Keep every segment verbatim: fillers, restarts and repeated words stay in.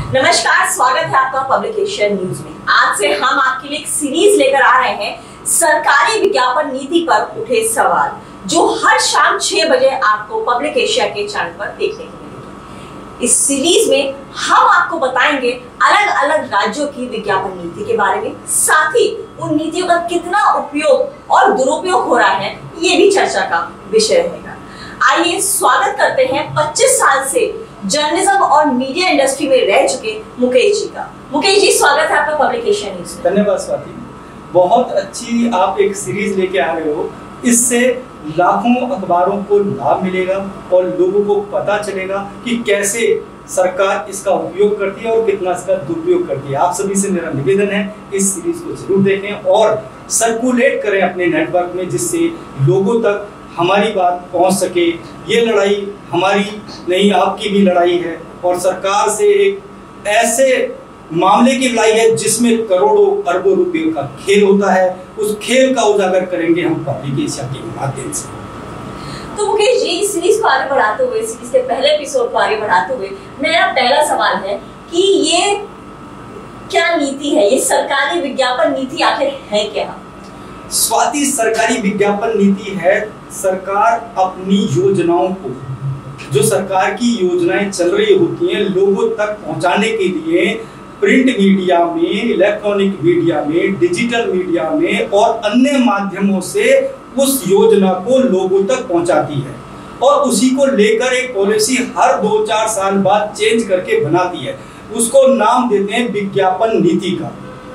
नमस्कार, स्वागत है आपका पब्लिक एशिया न्यूज में। आज से हम आपके लिए एक सीरीज लेकर आ रहे हैं सरकारी विज्ञापन नीति पर उठे सवाल, जो हर शाम छह बजे आपको पब्लिक एशिया के चैनल पर देखने को मिलेगी। इस सीरीज में हम आपको बताएंगे अलग अलग राज्यों की विज्ञापन नीति के बारे में, साथ ही उन नीतियों का कितना उपयोग और दुरुपयोग हो रहा है, ये भी चर्चा का विषय रहेगा। आइए स्वागत करते हैं पच्चीस साल से जर्नलिज्म और मीडिया इंडस्ट्री में रह चुके मुकेश जी का। मुकेश जी, स्वागत है आपका पब्लिक एशिया न्यूज में। धन्यवाद स्वाति, बहुत अच्छी आप एक सीरीज लेके आ रहे हो। इससे लाखों अखबारों को लाभ मिलेगा और लोगों को पता चलेगा कि कैसे सरकार इसका उपयोग करती है और कितना इसका दुरुपयोग करती है। आप सभी से मेरा निवेदन है, इस सीरीज को जरूर देखें और सर्कुलेट करें अपने नेटवर्क में, जिससे लोगों तक हमारी बात पहुंच सके। ये लड़ाई हमारी नहीं, आपकी भी लड़ाई है और सरकार से एक ऐसे मामले की लड़ाई है जिसमें करोड़ों अरबों रुपए का खेल होता है। उस खेल का उजागर करेंगे हम पब्लिक एशिया के माध्यम से। तो मुकेश जी, इस सीरीज को आगे बढ़ाते हुए, सीरीज के पहले एपिसोड को आगे बढ़ाते हुए, मेरा पहला सवाल है कि ये क्या नीति है, ये सरकारी विज्ञापन नीति आखिर है क्या? स्वाति, सरकारी विज्ञापन नीति है सरकार अपनी योजनाओं को, जो सरकार की योजनाएं चल रही होती हैं, लोगों तक पहुंचाने के लिए प्रिंट मीडिया में, इलेक्ट्रॉनिक मीडिया में, डिजिटल मीडिया में और अन्य माध्यमों से उस योजना को लोगों तक पहुंचाती है और उसी को लेकर एक पॉलिसी हर दो चार साल बाद चेंज करके बनाती है। उसको नाम देते हैं विज्ञापन नीति का।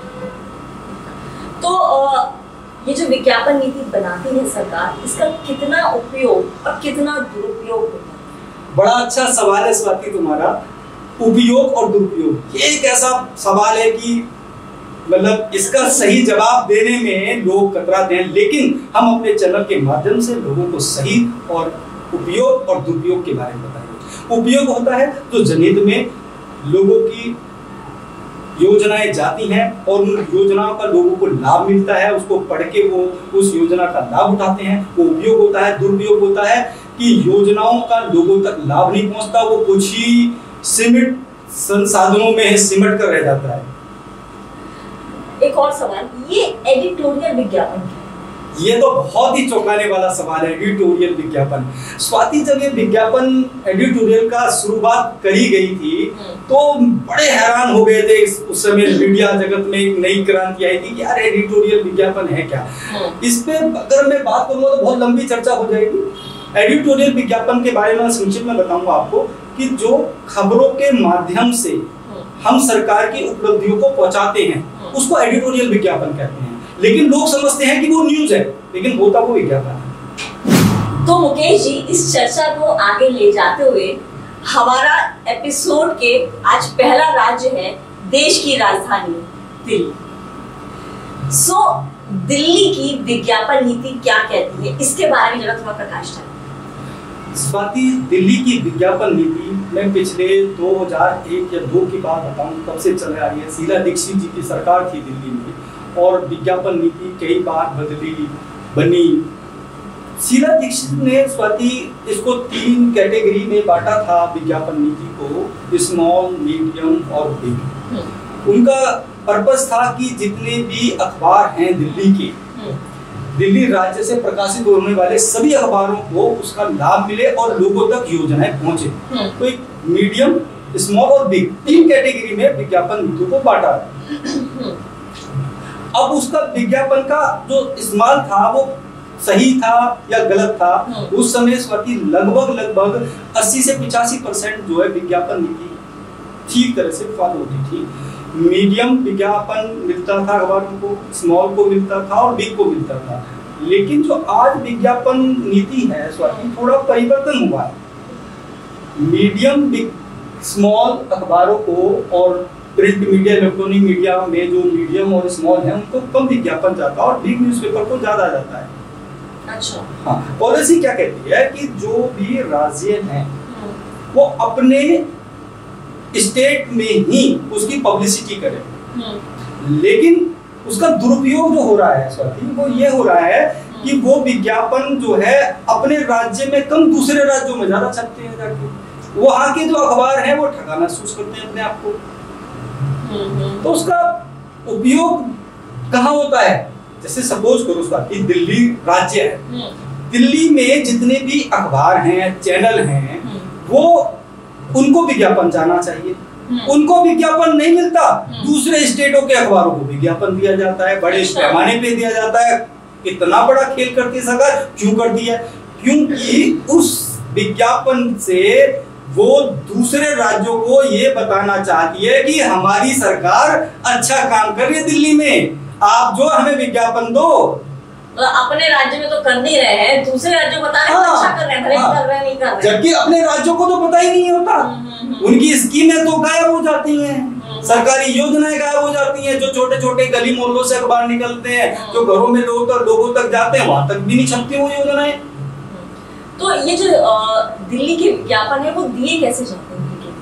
तो आ... ये जो विज्ञापन नीति बनाती है सरकार, इसका कितना उपयोग और कितना दुरुपयोग होता है? बड़ा अच्छा सवाल है स्वाति तुम्हारा। उपयोग और दुरुपयोग, ये एक ऐसा सवाल है कि मतलब इसका सही जवाब देने में लोग कतराते हैं, लेकिन हम अपने चैनल के माध्यम से लोगों को सही और उपयोग और दुरुपयोग के बारे में बताएंगे। उपयोग होता है तो जनहित में लोगों की योजनाएं जाती हैं और उन योजनाओं का लोगों को लाभ मिलता है, उसको पढ़ के वो उस योजना का लाभ उठाते हैं, वो उपयोग होता है। दुरुपयोग होता है कि योजनाओं का लोगों तक लाभ नहीं पहुंचता, वो कुछ ही सीमित संसाधनों में सिमट कर रह जाता है। एक और सवाल, ये एडिटोरियल विज्ञापन, ये तो बहुत ही चौंकाने वाला सवाल है। एडिटोरियल विज्ञापन, स्वाति, जब ये विज्ञापन एडिटोरियल का शुरुआत करी गई थी तो बड़े हैरान हो गए थे। उस समय मीडिया जगत में एक नई क्रांति आई थी कि यार एडिटोरियल विज्ञापन है क्या। इस पे अगर मैं बात करूंगा तो बहुत लंबी चर्चा हो जाएगी। एडिटोरियल विज्ञापन के बारे में संक्षिप्त में बताऊंगा आपको कि जो खबरों के माध्यम से हम सरकार की उपलब्धियों को पहुंचाते हैं, उसको एडिटोरियल विज्ञापन कहते हैं। लेकिन लोग समझते हैं कि वो न्यूज है, लेकिन होता वो विज्ञापन है। तो मुकेश जी, इस चर्चा को आगे ले जाते हुए हमारा एपिसोड के आज पहला राज्य है देश की राजधानी दिल्ली। सो दिल्ली की विज्ञापन नीति क्या कहती है, इसके बारे में जरा थोड़ा प्रकाश डालें। स्वाति, दिल्ली की विज्ञापन नीति मैं पिछले दो हज़ार एक या दो की बात बताऊं, तब से चले आ रही है। शीला दीक्षित जी की सरकार थी दिल्ली में और विज्ञापन नीति कई बार बदली बनी। शीला दीक्षित ने स्वाति इसको तीन कैटेगरी में बांटा था विज्ञापन नीति को, स्मॉल, मीडियम और बिग। उनका पर्पस था कि जितने भी अखबार हैं दिल्ली के, दिल्ली राज्य से प्रकाशित होने वाले सभी अखबारों को उसका लाभ मिले और लोगों तक योजनाएं पहुंचे। तो एक मीडियम, स्मॉल और बिग, तीन कैटेगरी में विज्ञापन नीति को बांटा। अब उसका विज्ञापन का जो इस्तेमाल था वो सही था या गलत था, उस समय स्वाति लगभग लगभग अस्सी से पचासी परसेंट जो है विज्ञापन नीति ठीक तरह से फॉलो होती थी। मीडियम विज्ञापन मिलता था अखबारों को, स्मॉल को मिलता था और बिग को मिलता था। लेकिन जो आज विज्ञापन नीति है स्वाति, थोड़ा परिवर्तन हुआ है। मीडियम, बिग, स्मॉल अखबारों को और प्रिंट मीडिया, इलेक्ट्रॉनिक मीडिया में जो मीडियम और स्मॉल है उनको कम विज्ञापन जाता है और बिग न्यूज़पेपर को ज्यादा जाता है। अच्छा, हाँ, पॉलिसी क्या कहती है कि जो भी राज्य हैं वो अपने स्टेट में ही उसकी पब्लिसिटी करें। लेकिन उसका दुरुपयोग जो हो रहा है स्वाति, वो ये हो रहा है कि वो विज्ञापन जो है अपने राज्य में कम, दूसरे राज्यों में ज्यादा छपते हैं जाके। वहाँ के जो अखबार हैं वो ठगाना महसूस करते हैं अपने आप को। तो उसका उपयोग कहाँ होता है? जैसे सपोज करो उसका कि दिल्ली राज्य है, दिल्ली में जितने भी अखबार हैं, चैनल हैं, वो उनको विज्ञापन जाना चाहिए। उनको विज्ञापन नहीं मिलता, दूसरे स्टेटों के अखबारों को विज्ञापन दिया जाता है, बड़े पैमाने पे दिया जाता है। इतना बड़ा खेल करती है सरकार, क्यों कर दिया? क्योंकि उस विज्ञापन से वो दूसरे राज्यों को ये बताना चाहती है कि हमारी सरकार अच्छा काम कर रही है दिल्ली में, आप जो हमें विज्ञापन दो। अपने राज्य में तो कर नहीं रहे हैं, दूसरे राज्यों को बता रहे हैं हाँ, अच्छा कर रहे हैं, भले हाँ, कर रहे हैं नहीं कर रहे हैं। जबकि अपने राज्यों को तो पता ही नहीं होता। उनकी स्कीमें तो गायब हो जाती हैं, सरकारी योजनाएं गायब हो जाती हैं। जो छोटे छोटे गली मोहल्लों से अखबार निकलते हैं, जो घरों में लोग तक लोगों तक जाते हैं, वहां तक भी नहीं छपती वो योजनाएं। तो ये जो दिल्ली के विज्ञापन है वो दिए कैसे जाते हैं?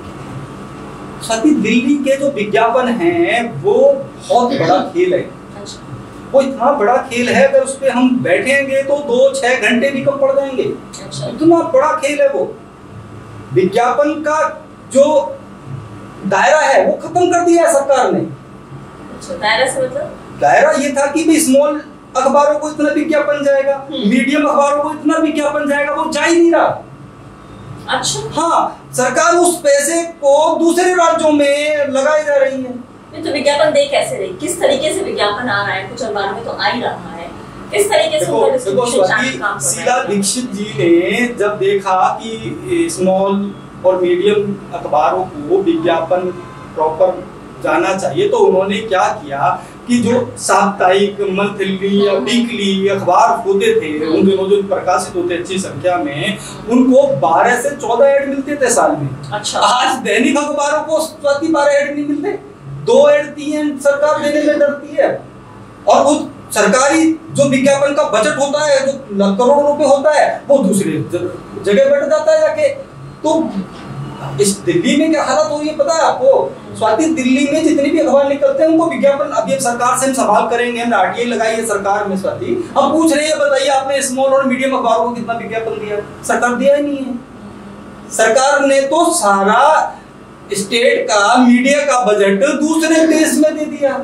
साथी, दिल्ली के जो विज्ञापन हैं वो बहुत बड़ा खेल है। अच्छा। वो इतना बड़ा खेल है, अगर उस पर हम बैठेंगे तो दो छह घंटे भी कम पड़ जाएंगे। अच्छा। इतना बड़ा खेल है वो। विज्ञापन का जो दायरा है वो खत्म कर दिया है सरकार ने। अच्छा, दायरा से मतलब? दायरा ये था कि भी स्मॉल अखबारों को इतना विज्ञापन जाएगा, मीडियम अखबारों को इतना विज्ञापन जाएगा, वो जा ही नहीं रहा। अच्छा। हाँ, सरकार उस पैसे को दूसरे राज्यों में लगाई जा रही है। तो विज्ञापन दे कैसे रही? किस तरीके से विज्ञापन आ रहा है? कुछ अखबारों में तो आ ही रहा है, किस तरीके से उनका डिस्ट्रीब्यूशन चार्ट काम कर रहा है? शीला दीक्षित जी ने जब देखा कि स्मॉल और मीडियम अखबारों को विज्ञापन प्रॉपर जाना चाहिए, तो उन्होंने क्या किया कि जो साप्ताहिक, मंथली या वीकली अखबार होते थे उन दिनों जो प्रकाशित होते अच्छी संख्या में, उनको बारह से चौदह ऐड मिलते थे साल में। अच्छा। आज दैनिक अखबारों को प्रति बारह ऐड नहीं मिलते, दो ऐड तीन सरकार देने में डरती है। और वो सरकारी जो विज्ञापन का बजट होता है, जो करोड़ों रुपए होता है, वो दूसरे जगह बढ़ जाता है जाके। तो इस दिल्ली में क्या हालत हो रही है पता है आपको? स्वाति, दिल्ली में जितने भी अखबार निकलते हैं उनको विज्ञापन, अभी सरकार से हम सवाल करेंगे, हमने आरटीआई लगाई है सरकार में। स्वाति, हम पूछ रहे हैं, बताइए आपने स्मॉल और मीडियम अखबारों को कितना विज्ञापन दिया? सरकार दिया ही नहीं है। सरकार ने तो सारा स्टेट का मीडिया का बजट दूसरे देश में दे दिया,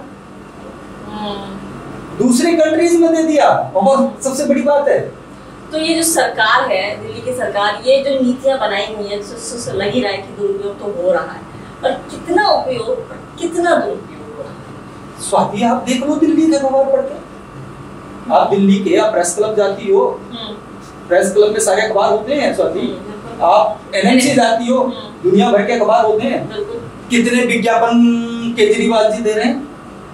दूसरी कंट्रीज में दे दिया। और सबसे बड़ी बात है, तो ये जो सरकार है, दिल्ली की सरकार, ये जो नीतियां बनाई हुई है, तो लग ही रहा है कि दुरुपयोग तो हो रहा है, और कितना उपयोग और कितना दुरुपयोग हो रहा है? स्वाति, आप देख लो दिल्ली के अखबार पढ़ के। आप दिल्ली के आप प्रेस क्लब जाती हो, प्रेस क्लब में सारे अखबार होते हैं। स्वाति, आप एनएमसी जाती हो, दुनिया भर के अखबार होते हैं। कितने विज्ञापन केजरीवाल जी दे रहे हैं?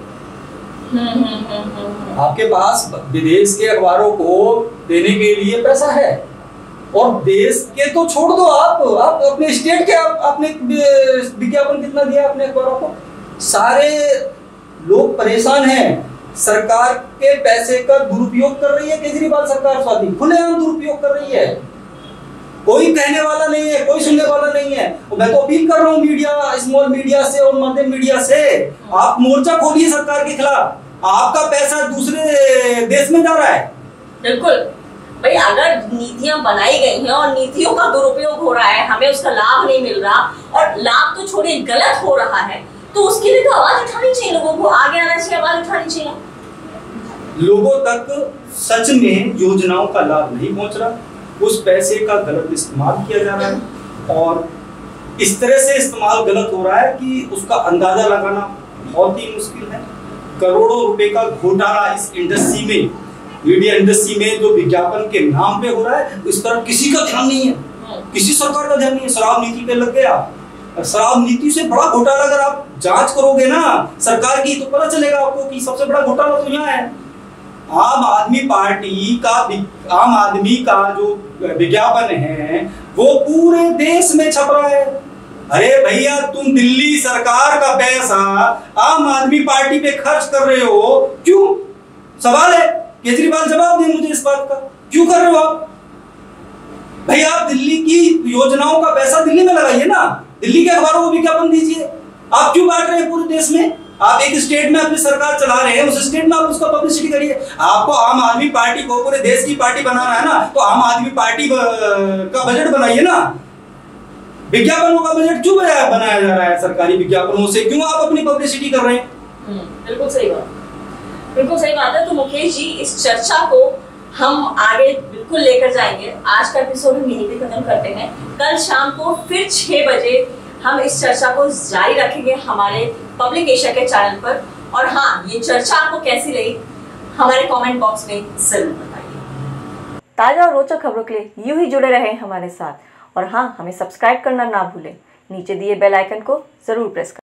आपके पास विदेश के अखबारों को देने के लिए पैसा है, और देश के तो छोड़ दो, आप आप अपने स्टेट के आप आपने विज्ञापन कितना दिया अपने अखबारों को? सारे लोग परेशान हैं। सरकार के पैसे का दुरुपयोग कर रही है केजरीवाल सरकार। स्वाति, खुलेआम दुरुपयोग कर रही है, कोई कहने वाला नहीं है, कोई सुनने वाला नहीं है। मैं तो अपील कर रहा हूँ मीडिया, स्मॉल मीडिया से और मध्यम मीडिया से, आप मोर्चा खोलिए सरकार के खिलाफ। आपका पैसा दूसरे देश में जा रहा है। बिल्कुल भाई, अगर नीतियां बनाई गई हैं और नीतियों का दुरुपयोग हो रहा है, हमें उसका लाभ नहीं मिल रहा, और लाभ तो छोड़िए गलत हो रहा है, तो उसके लिए तो आवाज उठानी चाहिए, लोगों को आगे आना चाहिए, आवाज उठानी चाहिए। लोगों तक सच में योजनाओं का लाभ नहीं पहुंच रहा, उस पैसे का गलत इस्तेमाल किया जा रहा है, और इस तरह से इस्तेमाल गलत हो रहा है कि उसका अंदाजा लगाना बहुत ही मुश्किल है। करोड़ों रुपए का घोटाला इस इंडस्ट्री में, मीडिया इंडस्ट्री में, जो विज्ञापन के नाम पे हो रहा है, इस तरफ किसी का ध्यान नहीं है, किसी सरकार का ध्यान नहीं है। शराब नीति पे लग गया, शराब नीति से बड़ा घोटाला अगर आप जांच करोगे ना सरकार की, तो पता चलेगा आपको कि सबसे बड़ा घोटाला तो यहाँ है। आम आदमी पार्टी का, आम आदमी का जो विज्ञापन है वो पूरे देश में छप रहा है। अरे भैया, तुम दिल्ली सरकार का पैसा आम आदमी पार्टी पे खर्च कर रहे हो, क्यों? सवाल है, केजरीवाल जवाब दें मुझे इस बात का, क्यों कर रहे हो आप? भाई, आप दिल्ली की योजनाओं का पैसा दिल्ली में लगाइए ना, दिल्ली के अखबारों को विज्ञापन दीजिए। आप क्यों बांट रहे हैं पूरे देश में? आप एक स्टेट में अपनी सरकार चला रहे हैं, उस स्टेट में आप उसका पब्लिसिटी करिए। आपको आम आदमी पार्टी को पूरे देश की पार्टी बनाना है ना, तो आम आदमी पार्टी का बजट बनाइए ना। विज्ञापनों का बजट क्यों बनाया बनाया जा रहा है सरकारी विज्ञापनों से? क्यों आप अपनी पब्लिसिटी कर रहे हैं? बिल्कुल सही बात, बिल्कुल सही बात है। तो मुकेश जी, इस चर्चा को हम आगे बिल्कुल लेकर जाएंगे। आज का एपिसोड हम यहीं पे खत्म करते हैं। कल शाम को फिर छह बजे हम इस चर्चा को जारी रखेंगे हमारे पब्लिक एशिया के चैनल पर। और हाँ, ये चर्चा आपको कैसी लगी हमारे कमेंट बॉक्स में जरूर बताइए। ताजा और रोचक खबरों के लिए यूं ही जुड़े रहें हमारे साथ। और हाँ, हमें सब्सक्राइब करना ना भूलें। नीचे दिए बेल आइकन को जरूर प्रेस करें।